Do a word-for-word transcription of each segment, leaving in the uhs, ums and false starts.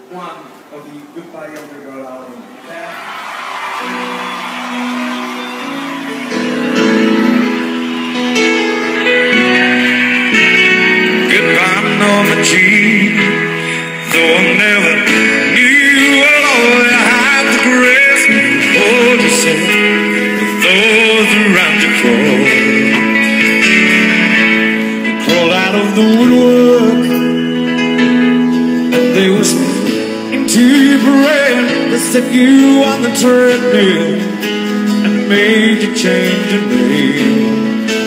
one of the Goodbye Elton John album. Okay? Goodbye, Norma Jean. Though I never knew, I'll always have to caress me. Hold yourself with those around you crawl. You crawled out of the woodwork, and they whispered into your brain. They set you on the treadmill and made you change your name.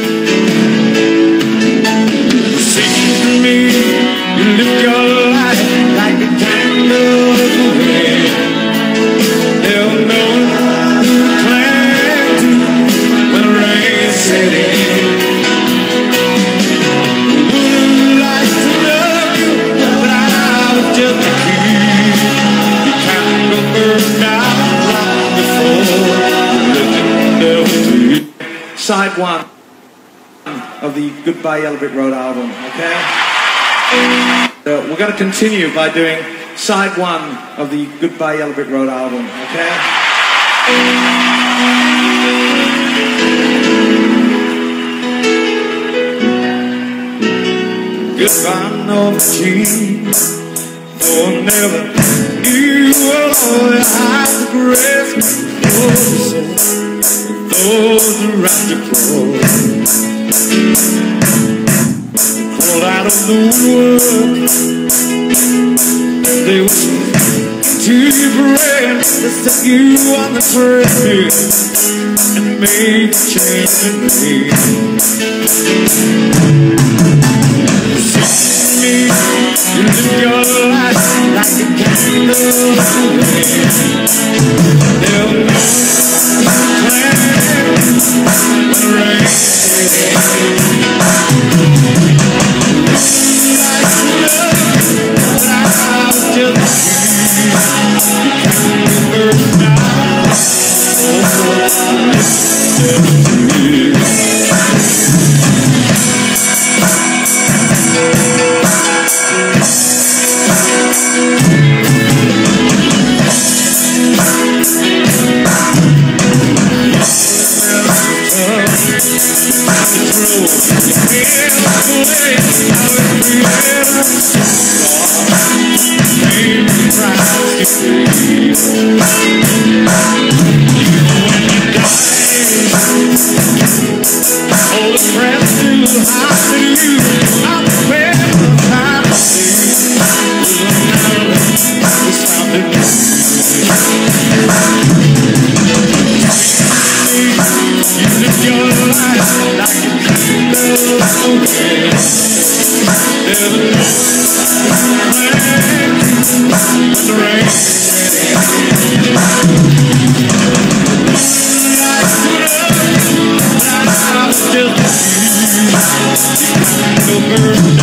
You live your life like a candle in the wind. They'll know you plan to when the rain set in. Wouldn't like to love you, but I was just a kid. You candle burned out long before you let the devil be. Side one of the Goodbye Elton Road album, okay? Uh, we're going to continue by doing side one of the Goodbye Elton Road album, okay? Goodbye, Norma Jean. Though I never knew, I'll always have to caress me. Those around you close. Crawled out of the woodwork, they whispered to your brain. They set you on the treadmill and made you change your name. See me, you live your life like a candle in the wind. They'll know you plan when the rain sets in. Over